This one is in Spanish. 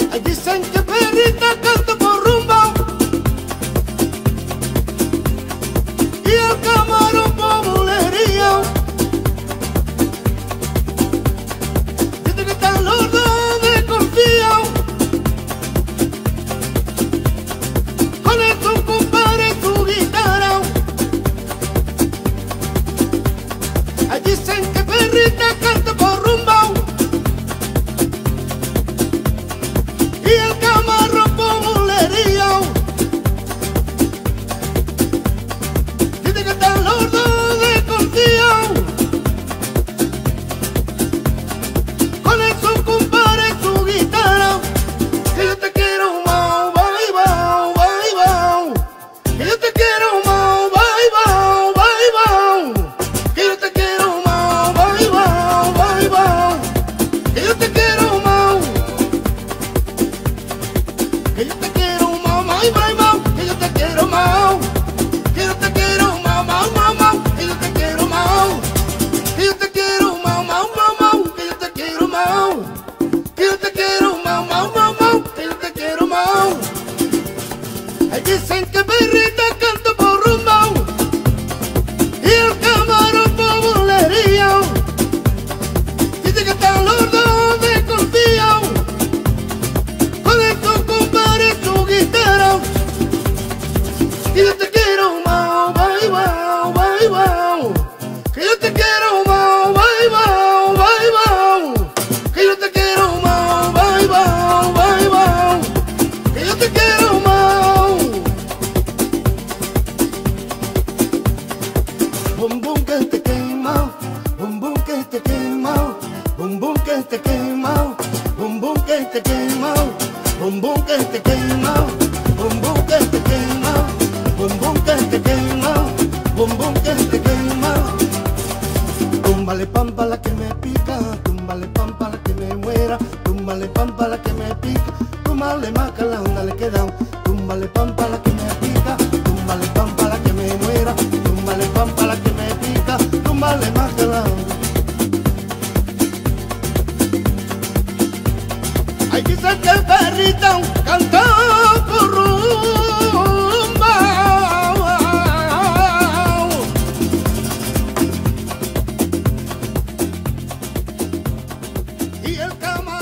Ay, dicen que perrita canta por rumba y el camarón por bulería. Dicen que están los dos desconfiados con su compadre y su guitarra. Ay, dicen que perrita canta por rumba y el camarón por bulería. Dicen que están los dos desconfiados con su compadre y su guitarra. Que yo te quiero mau, bye, bye, bye, bye. Que yo te quiero mau, bye, bye, bye, bye. Que yo te quiero mau, bye, bye, bye, bye. Que yo te quiero mau. Que yo te quiero mau, bye, bye, bye. Que yo te quiero mau. Que yo te quiero mau, mau, mau, mau. Que yo te quiero mau. Que yo te quiero mau, mau, mau, mau. Que yo te quiero mau. Que yo te quiero mau, mau, mau, mau. Que yo te quiero mau. Ay, dicen que perrita canta por rumba y el camarón por bulería. Dicen que están los dos desconfiados con su compadre y su guitarra. Que yo te quiero mau, bye, bye, bye, bye. Que yo te quiero mau, bye, bye, bye, bye. Que yo te quiero mau, bye, bye, bye, bye. Que yo te quiero mau. Bum bum que te quema, bum bum que te quema, bum bum que te quema, bum bum que te quema, bum bum que te quema, bum bum que te quema, bum bum que te quema, bum bum que te quema. Túmbale pampa la que me pica, túmbale pampa la que me muera, túmbale pampa la que me pica, túmbale macala onda le queda, túmbale pampa la que me pica, túmbale pampa la que me muera, túmbale pampa la que me pica, túmbale macala. Ay, dicen que el perrito canta por rumba y el camarón